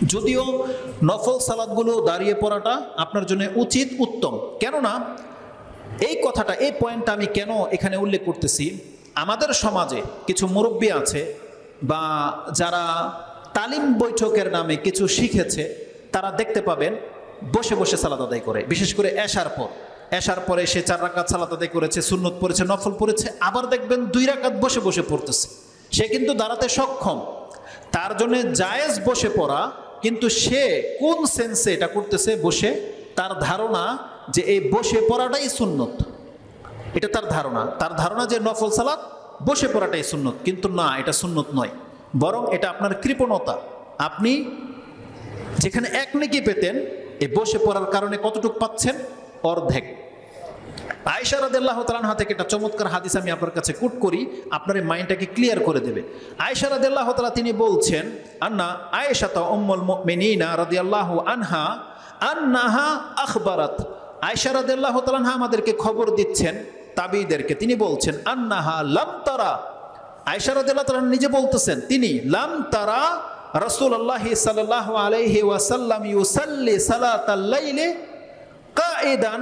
যদিও নফল সালাতগুলো দাঁড়িয়ে পড়াটা আপনার জন্য উচিত, উত্তম। কেননা এই কথাটা, এই পয়েন্টটা আমি কেন এখানে উল্লেখ করতেছি, আমাদের সমাজে কিছু মুরব্বী আছে বা যারা তালিম বৈঠকের নামে কিছু শিখেছে, তারা দেখতে পাবেন বসে বসে সালাত আদায় করে। বিশেষ করে এশার পরে সে 4 রাকাত সালাত আদায় করেছে, সুন্নত পড়েছে, নফল পড়েছে, আবার দেখবেন 2 রাকাত বসে বসে পড়তেছে। সে কিন্তু দাঁড়াতে সক্ষম, তার জন্য জায়েজ বসে পড়া, কিন্তু সে কোন সেন্সে এটা করতেছে বসে, তার ধারণা যে এই বসে পড়াটাই সুন্নত, এটা তার ধারণা যে নফল সালাত বসে পড়াটাই সুন্নত। কিন্তু না, এটা সুন্নত নয়, বরং এটা আপনার কৃপণতা। আপনি যেখানে 1 নেকি পেতেন, এই বসে পড়ার কারণে কতটুকু পাচ্ছেন? অর্ধেক। আয়েশা রাদিয়াল্লাহু তাআলা আনহা থেকে একটা চমৎকার হাদিস আমি আপনার কাছে কোট করি, আপনার এই মাইন্ডটাকে ক্লিয়ার করে দেবে। আয়েশা রাদিয়াল্লাহু তাআলা তিনি বলছেন, আন্না আয়েশা উম্মুল মুমিনিনা রাদিয়াল্লাহু আনহা আন্নাহা আখবারাত। আয়েশা রাদিয়াল্লাহু তাআলা আনহা আমাদেরকে খবর দিচ্ছেন, তাবিঈদেরকে। তিনি বলছেন আন্নাহা লাম তারা, আয়েশা রাদিয়াল্লাহু তাআলা নিজে বলতেছেন, তিনি লাম তারা রাসূলুল্লাহ সাল্লাল্লাহু আলাইহি ওয়াসাল্লাম ইউসাল্লি সালাতাল লাইলি কাঈদান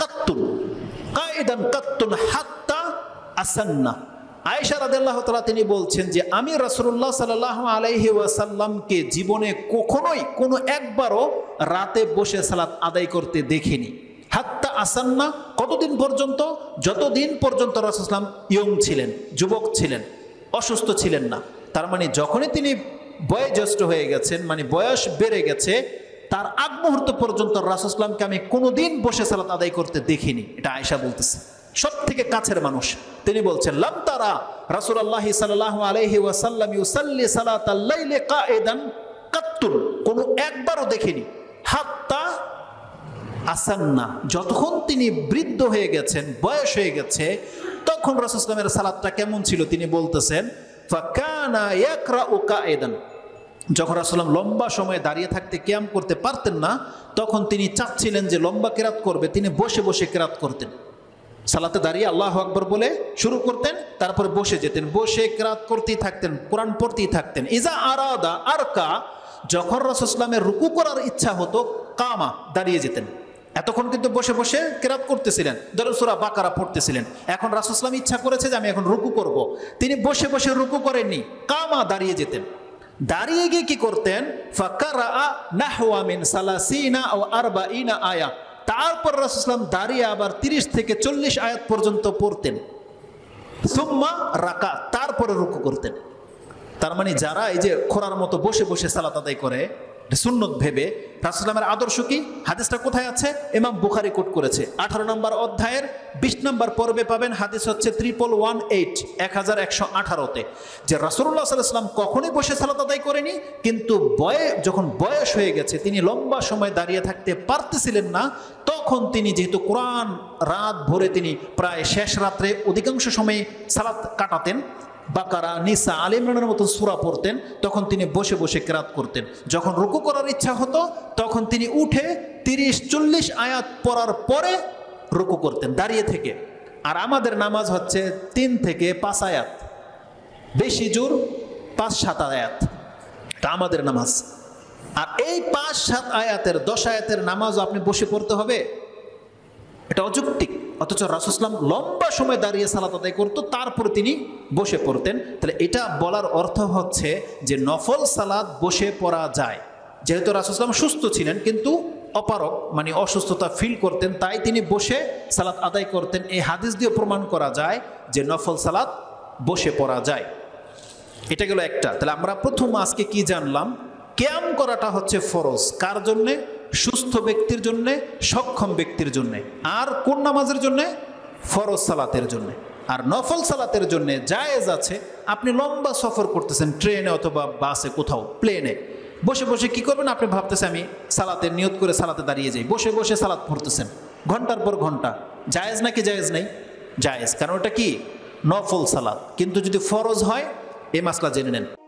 কাত্তুন হাত্তা আসান্না। আয়েশা রাদিয়াল্লাহু তাআলা তিনি বলছেন যে আমি রাসূলুল্লাহ সাল্লাল্লাহু আলাইহি ওয়াসাল্লামকে জীবনে কখনোই কোনো একবারও রাতে বসে সালাত আদায় করতে দেখিনি। হাত্তা আসান্না, কতদিন পর্যন্ত? যতদিন পর্যন্ত রাসূল সাল্লাল্লাহু আলাইহি ওয়াসাল্লাম ইয়ং ছিলেন, যুবক ছিলেন, অসুস্থ ছিলেন না। তার মানে যখনই তিনি বয়োজ্যেষ্ঠ হয়ে গেছেন, মানে বয়স বেড়ে গেছে, তার আগ মুহূর্ত পর্যন্ত রাসূল সাল্লাল্লাহু আলাইহি ওয়াসাল্লামকে আমি কোনোদিন বসে সালাত আদায় করতে দেখিনি। এটা আয়েশা বলতেছে, সব থেকে কাছের মানুষ। তিনি বলছেন লাম তারা রাসূলুল্লাহ সাল্লাল্লাহু আলাইহি ওয়াসাল্লাম ইউসাল্লি সালাতাল লাইলি কাঈদান কাত্তুন, কোনো একবারও দেখিনি। হাত্তা আসান্না, যতক্ষণ তিনি বৃদ্ধ হয়ে গেছেন, বয়স হয়ে গেছে, তখন রাসূল সাল্লাল্লাহু আলাইহি ওয়াসাল্লামের সালাতটা কেমন ছিল তিনি বলতেছেন, ফাকানা ইয়াকরাউ কাঈদান। যখন রাসূলুল্লাহ লম্বা সময় দাঁড়িয়ে থাকতে কিয়াম করতে পারতেন না, তখন তিনি চাচ্ছিলেন যে লম্বা কেরাত করবে, তিনি বসে বসে কেরাত করতেন। সালাতে দাঁড়িয়ে আল্লাহু আকবার বলে শুরু করতেন, তারপরে বসে যেতেন, বসে কেরাত করতেই থাকতেন, কোরআন পড়তেই থাকতেন। ইজা আরাদা আরকা, যখন রাসূল সাল্লাল্লাহু আলাইহি ওয়াসাল্লামের রুকু করার ইচ্ছা হতো, কামা, দাঁড়িয়ে যেতেন। এতক্ষণ কিন্তু বসে বসে কেরাত করতেছিলেন, ধরুন সূরা বাকারা পড়তেছিলেন। এখন রাসূল সাল্লাল্লাহু আলাইহি ওয়াসাল্লাম ইচ্ছা করেছে যে আমি এখন রুকু করব, তিনি বসে বসে রুকু করেননি, কামা, দাঁড়িয়ে যেতেন। দাঁড়িয়ে গিয়ে কি করতেন? ফাকারা নাহওয়া মিন সালাসিনা আও আরবাঈনা আয়া, তারপর রাসূল সাল্লাল্লাহু আলাইহি ওয়াসাল্লাম দাঁড়িয়ে আবার 30 থেকে 40 আয়াত পর্যন্ত পড়তেন। সুম্মা রাকা, তারপরে রুকু করতেন। তার মানে যারা এই যে খোরার মতো বসে বসে সালাত আদায় করে সুন্নত ভেবে, রাসূল সাল্লাল্লাহু আলাইহি ওয়াসাল্লামের আদর্শ কি? হাদিসটা কোথায় আছে? ইমাম বুখারী কোট করেছে, 18 নম্বর অধ্যায়ের 20 নম্বর পর্বে পাবেন। হাদিস হচ্ছে 1118 যে রাসূলুল্লাহ সাল্লাল্লাহু আলাইহি ওয়াসাল্লাম কখনোই বসে সালাত আদায় করেনি, কিন্তু যখন বয়স হয়ে গেছে, তিনি লম্বা সময় দাঁড়িয়ে থাকতে পারতেছিলেন না, তখন তিনি যেহেতু কোরআন রাত ভরে, তিনি প্রায় শেষ রাত্রে অধিকাংশ সময় সালাত কাটাতেন, বাকারা, নিসা, আলে ইমরানের মতো সূরা পড়তেন, তখন তিনি বসে বসে কেরাত করতেন। যখন রুকু করার ইচ্ছা হতো, তখন তিনি উঠে 30-40 আয়াত পড়ার পরে রুকু করতেন দাঁড়িয়ে থেকে। আর আমাদের নামাজ হচ্ছে 3 থেকে 5 আয়াত, বেশি জোর 5-7 আয়াত, তা আমাদের নামাজ। আর এই 5-7 আয়াতের 10 আয়াতের নামাজও আপনি বসে পড়তে হবে, এটা অযৌক্তিক। অথচ রাসূল সাল্লাল্লাহু আলাইহি ওয়াসাল্লাম লম্বা সময় দাঁড়িয়ে সালাত আদায় করতো, তারপরে তিনি বসে পড়তেন। তাহলে এটা বলার অর্থ হচ্ছে যে নফল সালাত বসে পড়া যায়। যেহেতু রাসূল সাল্লাল্লাহু আলাইহি ওয়াসাল্লাম সুস্থ ছিলেন, কিন্তু অপারগ, মানে অসুস্থতা ফিল করতেন, তাই তিনি বসে সালাত আদায় করতেন। এই হাদিস দিয়ে প্রমাণ করা যায় যে নফল সালাত বসে পড়া যায়। এটা গেল একটা। তাহলে আমরা প্রথম আজকে কি জানলাম? কিয়াম করাটা হচ্ছে ফরজ। কার জন্যে? সুস্থ ব্যক্তির জন্যে, সক্ষম ব্যক্তির জন্যে। আর কোন নামাজের জন্যে? ফরজ সালাতের জন্যে। আর নফল সালাতের জন্যে জায়েজ আছে। আপনি লম্বা সফর করতেছেন, ট্রেনে অথবা বাসে, কোথাও প্লেনে, বসে বসে কি করবেন? আপনি ভাবতেছেন আমি সালাতের নিয়ত করে সালাতে দাঁড়িয়ে যাই, বসে বসে সালাত পড়তেছেন ঘন্টার পর ঘন্টা। জায়েজ নাকি জায়েজ নেই? জায়েজ, কারণ ওটা কি? নফল সালাত। কিন্তু যদি ফরজ হয়, এই মাসলা জেনে নেন।